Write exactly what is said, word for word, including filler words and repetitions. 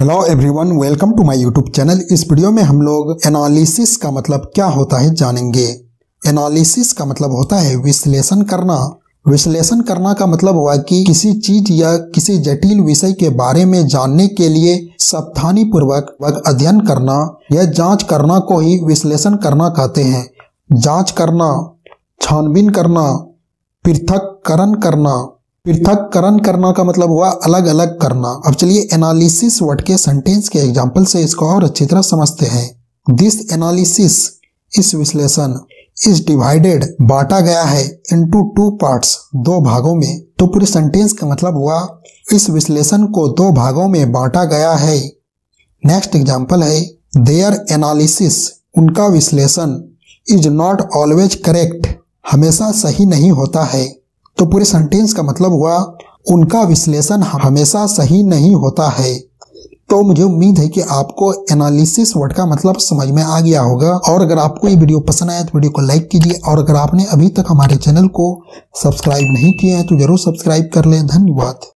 Hello everyone, welcome to my YouTube channel. इस video में हम लोग एनालिसिस का मतलब क्या होता है जानेंगे। एनालिसिस का मतलब होता है विश्लेषण करना। विश्लेषण करना का मतलब हुआ कि किसी चीज या किसी जटिल विषय के बारे में जानने के लिए सावधानी पूर्वक अध्ययन करना या जांच करना को ही विश्लेषण करना कहते हैं। जांच करना, छानबीन करना, पृथक्करण करना। पृथक्करण करना का मतलब हुआ अलग अलग करना। अब चलिए एनालिसिस वर्ड के सेंटेंस के एग्जाम्पल से इसको और अच्छी तरह समझते हैं। दिस एनालिसिस, इस विश्लेषण, इज डिवाइडेड, बांटा गया है, इनटू टू पार्ट्स, दो भागों में। तो पूरे सेंटेंस का मतलब हुआ इस विश्लेषण को दो भागों में बांटा गया है। नेक्स्ट एग्जाम्पल है देयर एनालिसिस, उनका विश्लेषण, इज नॉट ऑलवेज करेक्ट, हमेशा सही नहीं होता है। तो पूरे सेंटेंस का मतलब हुआ उनका विश्लेषण हमेशा सही नहीं होता है। तो मुझे उम्मीद है कि आपको एनालिसिस वर्ड का मतलब समझ में आ गया होगा। और अगर आपको ये वीडियो पसंद आया तो वीडियो को लाइक कीजिए, और अगर आपने अभी तक हमारे चैनल को सब्सक्राइब नहीं किया है तो जरूर सब्सक्राइब कर लें। धन्यवाद।